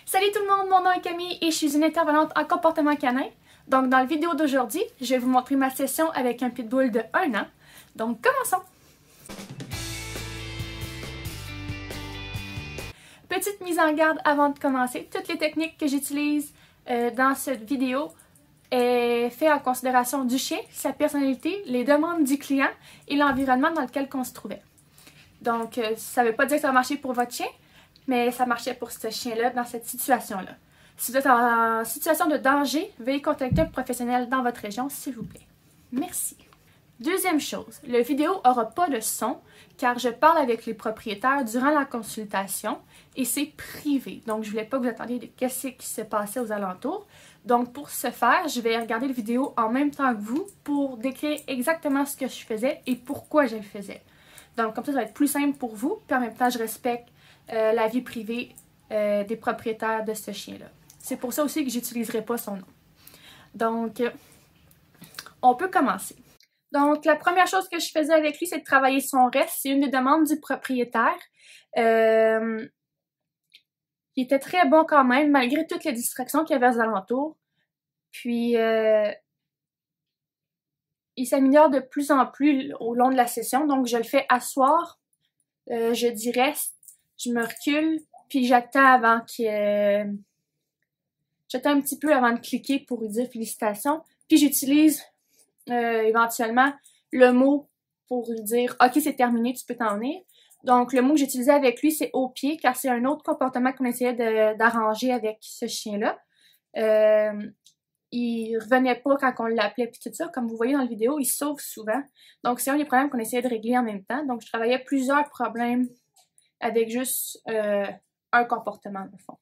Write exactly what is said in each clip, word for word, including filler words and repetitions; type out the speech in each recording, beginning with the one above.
Salut tout le monde, mon nom est Camille et je suis une intervenante en comportement canin. Donc dans la vidéo d'aujourd'hui, je vais vous montrer ma session avec un pitbull de un an. Donc commençons! Petite mise en garde avant de commencer, toutes les techniques que j'utilise euh, dans cette vidéo est fait en considération du chien, sa personnalité, les demandes du client et l'environnement dans lequel on se trouvait. Donc euh, ça ne veut pas dire que ça va marcher pour votre chien, mais ça marchait pour ce chien-là dans cette situation-là. Si vous êtes en situation de danger, veuillez contacter un professionnel dans votre région, s'il vous plaît. Merci. Deuxième chose, la vidéo n'aura pas de son car je parle avec les propriétaires durant la consultation et c'est privé. Donc, je ne voulais pas que vous attendiez de qu'est-ce qui se passait aux alentours. Donc, pour ce faire, je vais regarder la vidéo en même temps que vous pour décrire exactement ce que je faisais et pourquoi je le faisais. Donc, comme ça, ça va être plus simple pour vous. Puis en même temps, je respecte euh, la vie privée euh, des propriétaires de ce chien-là. C'est pour ça aussi que je n'utiliserai pas son nom. Donc, euh, on peut commencer. Donc, la première chose que je faisais avec lui, c'est de travailler son reste. C'est une des demandes du propriétaire. Euh, il était très bon quand même, malgré toutes les distractions qu'il y avait aux alentours. Puis, euh, il s'améliore de plus en plus au long de la session. Donc, je le fais asseoir. Euh, je dis reste. Je me recule. Puis, j'attends avant qu'il... Euh, j'attends un petit peu avant de cliquer pour lui dire félicitations. Puis, j'utilise... Euh, éventuellement le mot pour lui dire « Ok, c'est terminé, tu peux t'en venir ». Donc, le mot que j'utilisais avec lui, c'est « au pied » car c'est un autre comportement qu'on essayait d'arranger avec ce chien-là. Euh, il revenait pas quand on l'appelait puis tout ça. Comme vous voyez dans la vidéo, il sauve souvent. Donc, c'est un des problèmes qu'on essayait de régler en même temps. Donc, je travaillais plusieurs problèmes avec juste euh, un comportement, au fond.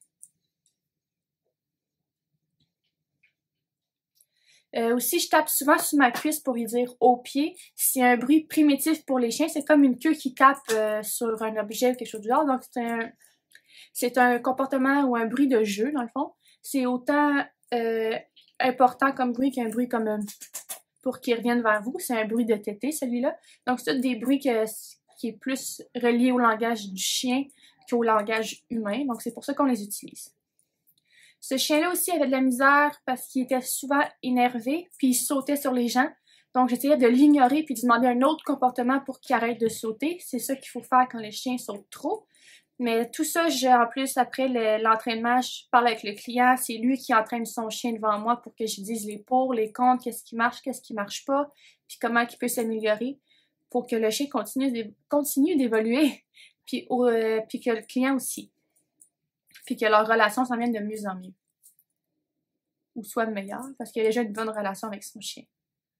Euh, aussi, je tape souvent sur ma cuisse pour lui dire « au pied ». C'est un bruit primitif pour les chiens. C'est comme une queue qui tape euh, sur un objet ou quelque chose du genre. Donc, c'est un, c'est un comportement ou un bruit de jeu, dans le fond. C'est autant euh, important comme bruit qu'un bruit comme euh, pour qu'il revienne vers vous. C'est un bruit de tété, celui-là. Donc, c'est tout des bruits que, qui est plus relié au langage du chien qu'au langage humain. Donc, c'est pour ça qu'on les utilise. Ce chien-là aussi avait de la misère parce qu'il était souvent énervé, puis il sautait sur les gens. Donc, j'essayais de l'ignorer puis de demander un autre comportement pour qu'il arrête de sauter. C'est ça qu'il faut faire quand les chiens sautent trop. Mais tout ça, j'ai en plus, après l'entraînement, je parle avec le client. C'est lui qui entraîne son chien devant moi pour que je dise les pour, les contre, qu'est-ce qui marche, qu'est-ce qui marche pas, puis comment il peut s'améliorer pour que le chien continue, continue d'évoluer, puis, euh, puis que le client aussi. Puis que leur relation s'en vienne de mieux en mieux. Ou soit meilleure, parce qu'il y a déjà une bonne relation avec son chien.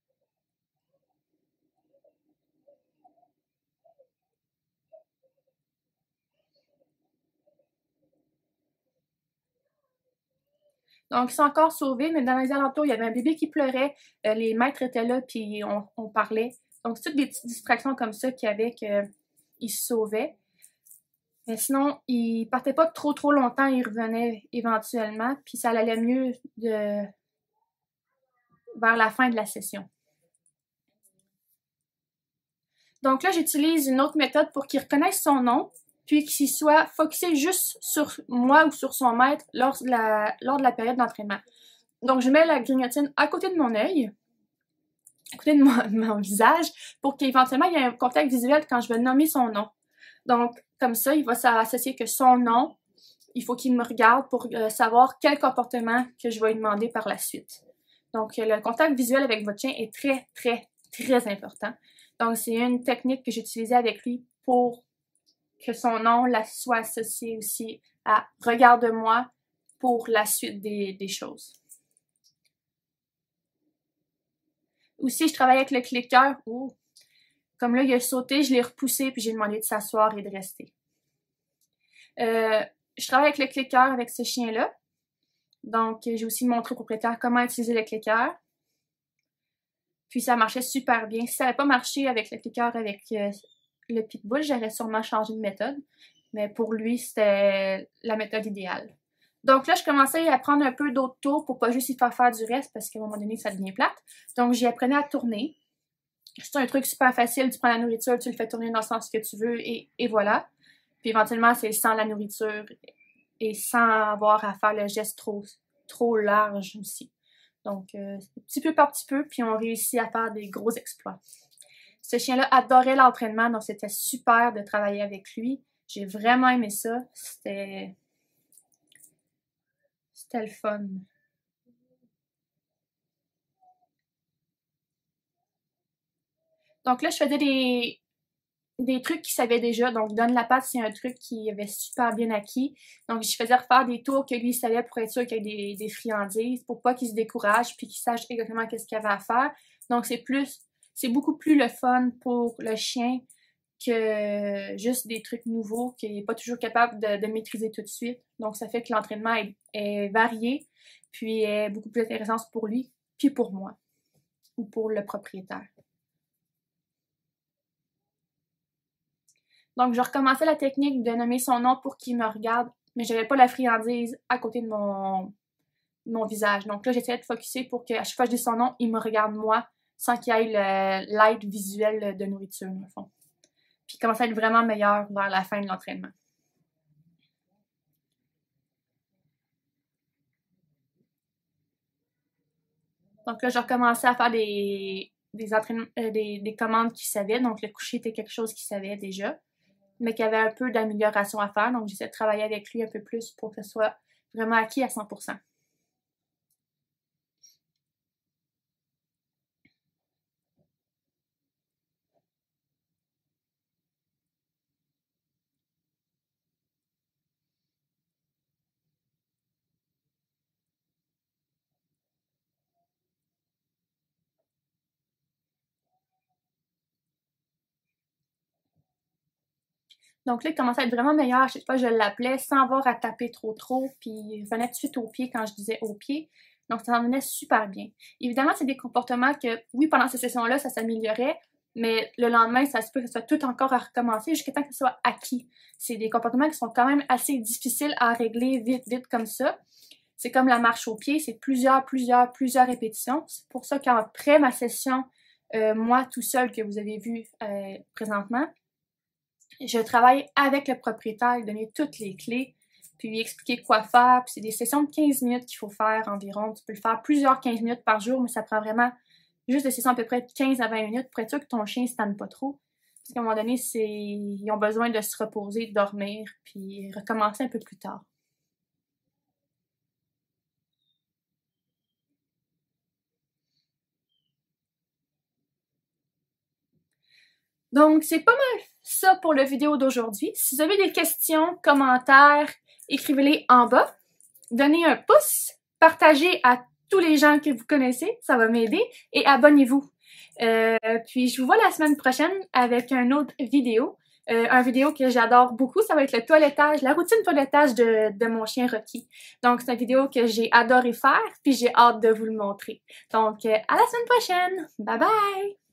Donc, ils sont encore sauvés, mais dans les alentours, il y avait un bébé qui pleurait, euh, les maîtres étaient là, puis on, on parlait. Donc, c'est toutes des petites distractions comme ça qu'il y avait qu'ils se sauvaient. Mais sinon, ils partaient pas trop trop longtemps, ils revenaient éventuellement, puis ça allait mieux de... vers la fin de la session. Donc là, j'utilise une autre méthode pour qu'il reconnaisse son nom, puis qu'il soit focusé juste sur moi ou sur son maître lors de la, lors de la période d'entraînement. Donc, je mets la grignotine à côté de mon œil, à côté de mon, mon visage, pour qu'éventuellement, il y ait un contact visuel quand je vais nommer son nom. Donc, comme ça, il va s'associer que son nom, il faut qu'il me regarde pour euh, savoir quel comportement que je vais lui demander par la suite. Donc, le contact visuel avec votre chien est très, très, très important. Donc, c'est une technique que j'utilisais avec lui pour que son nom la soit associé aussi à « regarde-moi » pour la suite des, des choses. Aussi, je travaille avec le clicker. Oh. Comme là, il a sauté, je l'ai repoussé puis j'ai demandé de s'asseoir et de rester. Euh, je travaille avec le clicker avec ce chien-là. Donc, j'ai aussi montré au propriétaire comment utiliser le clicker. Puis, ça marchait super bien. Si ça n'avait pas marché avec le clicker avec euh, le pitbull, j'aurais sûrement changé de méthode. Mais pour lui, c'était la méthode idéale. Donc là, je commençais à prendre un peu d'autres tours pour pas juste y faire faire du reste parce qu'à un moment donné, ça devient plate. Donc, j'y apprenais à tourner. C'est un truc super facile. Tu prends la nourriture, tu le fais tourner dans le sens que tu veux et, et voilà. Puis éventuellement, c'est sans la nourriture et sans avoir à faire le geste trop, trop large aussi. Donc, euh, petit peu par petit peu, puis on réussit à faire des gros exploits. Ce chien-là adorait l'entraînement, donc c'était super de travailler avec lui. J'ai vraiment aimé ça. C'était... C'était le fun. Donc là, je faisais des, des trucs qu'il savait déjà. Donc, donne la patte, c'est un truc qu'il avait super bien acquis. Donc, je faisais refaire des tours que lui savait pour être sûr qu'il y ait des, des friandises, pour pas qu'il se décourage, puis qu'il sache exactement qu'est-ce qu'il avait à faire. Donc, c'est plus, c'est beaucoup plus le fun pour le chien que juste des trucs nouveaux qu'il n'est pas toujours capable de, de maîtriser tout de suite. Donc, ça fait que l'entraînement est, est varié, puis est beaucoup plus intéressant pour lui, puis pour moi, ou pour le propriétaire. Donc, je recommençais la technique de nommer son nom pour qu'il me regarde, mais j'avais pas la friandise à côté de mon, mon visage. Donc là, j'essayais de focusser pour qu'à chaque fois que je dis son nom, il me regarde moi, sans qu'il y ait l'aide visuelle de nourriture, dans le fond. Puis il commençait à être vraiment meilleur vers la fin de l'entraînement. Donc là, j'ai recommencé à faire des, des, entraînements, euh, des, des commandes qu'il savait. Donc le coucher était quelque chose qu'il savait déjà, mais qu'il y avait un peu d'amélioration à faire. Donc j'essaie de travailler avec lui un peu plus pour que ce soit vraiment acquis à cent pour cent. Donc là, il commençait à être vraiment meilleur. À chaque fois, je l'appelais sans avoir à taper trop trop, puis il venait tout de suite au pied quand je disais au pied. Donc ça en venait super bien. Évidemment, c'est des comportements que, oui, pendant ces sessions-là, ça s'améliorait, mais le lendemain, ça se peut que ce soit tout encore à recommencer jusqu'à temps que ce soit acquis. C'est des comportements qui sont quand même assez difficiles à régler vite, vite comme ça. C'est comme la marche au pied, c'est plusieurs, plusieurs, plusieurs répétitions. C'est pour ça qu'après ma session, euh, moi tout seul que vous avez vu euh, présentement, je travaille avec le propriétaire, lui donner toutes les clés, puis lui expliquer quoi faire. Puis c'est des sessions de quinze minutes qu'il faut faire environ. Tu peux le faire plusieurs quinze minutes par jour, mais ça prend vraiment juste des sessions à peu près de quinze à vingt minutes pour être sûr que ton chien ne se tanne pas trop. Parce qu'à un moment donné, c'est ils ont besoin de se reposer, de dormir, puis recommencer un peu plus tard. Donc, c'est pas mal ça pour la vidéo d'aujourd'hui. Si vous avez des questions, commentaires, écrivez-les en bas. Donnez un pouce, partagez à tous les gens que vous connaissez, ça va m'aider, et abonnez-vous. Euh, puis je vous vois la semaine prochaine avec une autre vidéo. Euh, un vidéo que j'adore beaucoup, ça va être le toilettage, la routine toilettage de, de mon chien Rocky. Donc c'est une vidéo que j'ai adoré faire, puis j'ai hâte de vous le montrer. Donc euh, à la semaine prochaine! Bye bye!